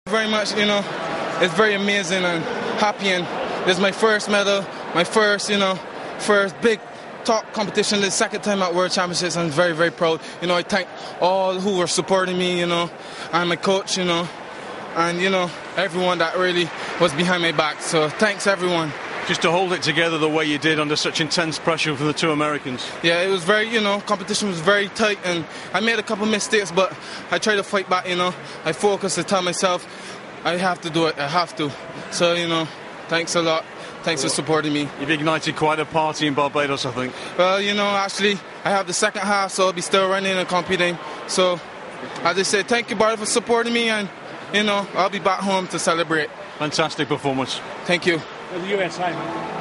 Very much, it's very amazing and happy, and this is my first medal, my first big top competition, the second time at World Championships. I'm very, very proud. I thank all who were supporting me, and my coach, and everyone that really was behind my back. So thanks everyone. Just to hold it together the way you did under such intense pressure from the two Americans. Yeah, it was very, competition was very tight, and I made a couple mistakes, but I tried to fight back, I focused, I tell myself, I have to do it, I have to. So, thanks a lot. Thanks for supporting me. You've ignited quite a party in Barbados, I think. Well, actually, I have the second half, so I'll be still running and competing. So, as I said, thank you, Barty, for supporting me, and, I'll be back home to celebrate. Fantastic performance. Thank you. The USA.